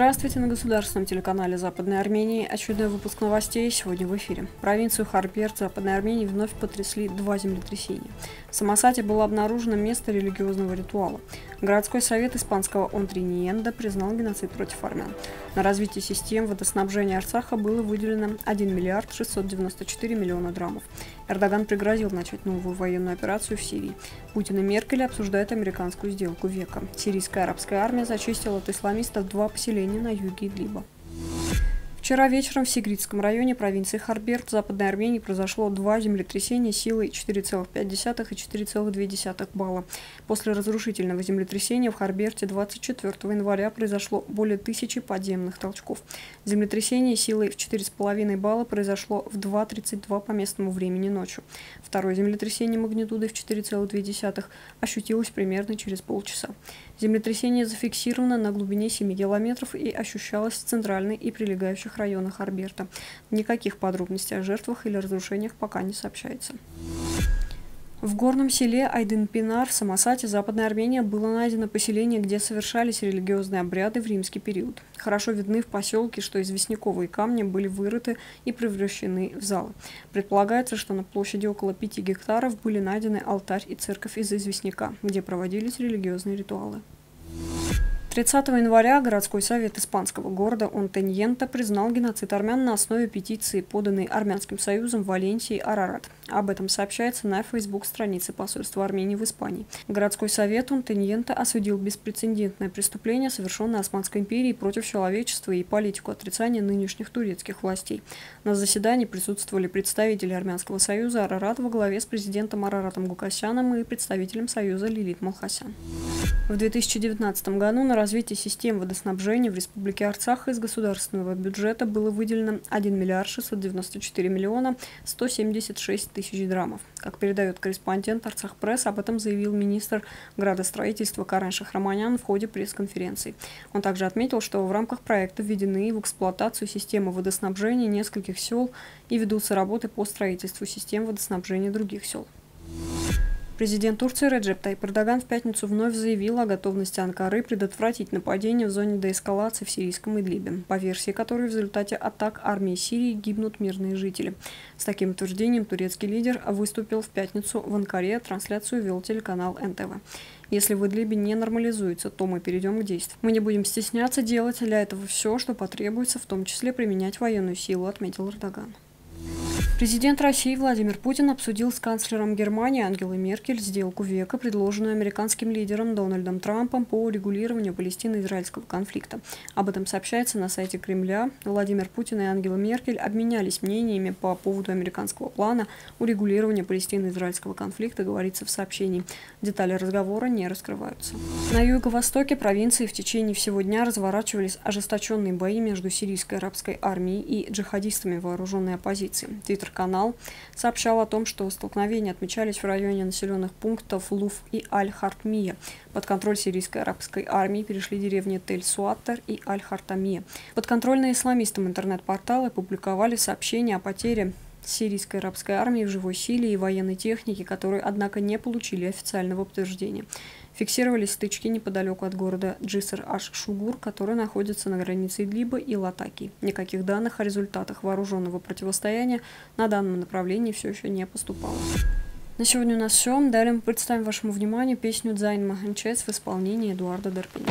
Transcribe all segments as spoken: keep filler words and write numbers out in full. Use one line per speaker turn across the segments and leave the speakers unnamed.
Здравствуйте, на государственном телеканале Западной Армении. Очередной выпуск новостей сегодня в эфире. Провинцию Харберд Западной Армении вновь потрясли два землетрясения. В Самосате было обнаружено место религиозного ритуала. Городской совет испанского Онтиньента признал геноцид против армян. На развитие систем водоснабжения Арцаха было выделено один миллиард шестьсот девяносто четыре миллиона драмов. Эрдоган пригрозил начать новую военную операцию в Сирии. Путин и Меркель обсуждают американскую сделку века. Сирийская арабская армия зачистила от исламистов два поселения на юге Идлиба. Вчера вечером в Сигритском районе провинции Харберд в Западной Армении произошло два землетрясения силой четыре целых пять десятых и четыре целых две десятых балла. После разрушительного землетрясения в Харберде двадцать четвёртого января произошло более тысячи подземных толчков. Землетрясение силой в четыре целых пять десятых балла произошло в два тридцать два по местному времени ночью. Второе землетрясение магнитудой в четыре целых две десятых ощутилось примерно через полчаса. Землетрясение зафиксировано на глубине семи километров и ощущалось в центральной и прилегающих районах Харберда. Никаких подробностей о жертвах или разрушениях пока не сообщается. В горном селе Айдын-Пинар в Самосате, Западная Армения, было найдено поселение, где совершались религиозные обряды в римский период. Хорошо видны в поселке, что известняковые камни были вырыты и превращены в залы. Предполагается, что на площади около пяти гектаров были найдены алтарь и церковь из известняка, где проводились религиозные ритуалы. тридцатого января городской совет испанского города Онтиньента признал геноцид армян на основе петиции, поданной Армянским союзом в Валенсии Арарат. Об этом сообщается на фейсбук-странице посольства Армении в Испании. Городской совет Онтиньента осудил беспрецедентное преступление, совершенное Османской империей против человечества, и политику отрицания нынешних турецких властей. На заседании присутствовали представители Армянского союза Арарат во главе с президентом Араратом Гукасяном и представителем союза Лилит Малхасян. В две тысячи девятнадцатом году на развитие систем водоснабжения в Республике Арцах из государственного бюджета было выделено один миллиард шестьсот девяносто четыре миллиона сто семьдесят шесть тысяч драмов. Как передает корреспондент Арцах Пресс, об этом заявил министр градостроительства Карен Шахраманян в ходе пресс-конференции. Он также отметил, что в рамках проекта введены в эксплуатацию системы водоснабжения нескольких сел и ведутся работы по строительству систем водоснабжения других сел. Президент Турции Реджеп Тайип Эрдоган в пятницу вновь заявил о готовности Анкары предотвратить нападение в зоне деэскалации в сирийском Идлибе, по версии которой в результате атак армии Сирии гибнут мирные жители. С таким утверждением турецкий лидер выступил в пятницу в Анкаре, трансляцию вел телеканал эн тэ вэ. Если в Идлибе не нормализуется, то мы перейдем к действию. Мы не будем стесняться делать для этого все, что потребуется, в том числе применять военную силу, отметил Эрдоган. Президент России Владимир Путин обсудил с канцлером Германии Ангелой Меркель сделку века, предложенную американским лидером Дональдом Трампом по урегулированию палестино-израильского конфликта. Об этом сообщается на сайте Кремля. Владимир Путин и Ангела Меркель обменялись мнениями по поводу американского плана урегулирования палестино-израильского конфликта, говорится в сообщении. Детали разговора не раскрываются. На юго-востоке провинции в течение всего дня разворачивались ожесточенные бои между сирийской арабской армией и джихадистами вооруженной оппозиции. Твиттер-канал сообщал о том, что столкновения отмечались в районе населенных пунктов Луф и Аль-Хартмия. Под контроль сирийской арабской армии перешли деревни Тель-Суаттер и Аль-Хартамия. Подконтрольные исламистам интернет-порталы публиковали сообщения о потере сирийской арабской армии в живой силе и военной технике, которые, однако, не получили официального подтверждения. Фиксировались стычки неподалеку от города Джиср-аш-Шугур, который находится на границе Идлиба и Латакии. Никаких данных о результатах вооруженного противостояния на данном направлении все еще не поступало. На сегодня у нас все. Далее мы представим вашему вниманию песню «Дзайн Маханчес» в исполнении Эдуарда Дерпеня.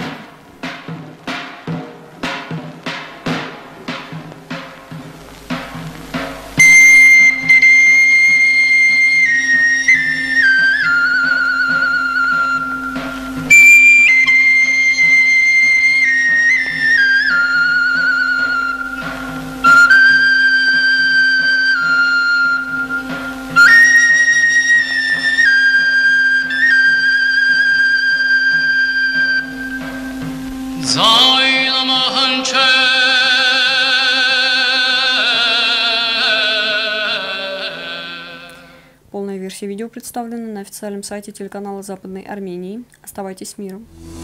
Полная версия видео представлена на официальном сайте телеканала Западной Армении. Оставайтесь с миром.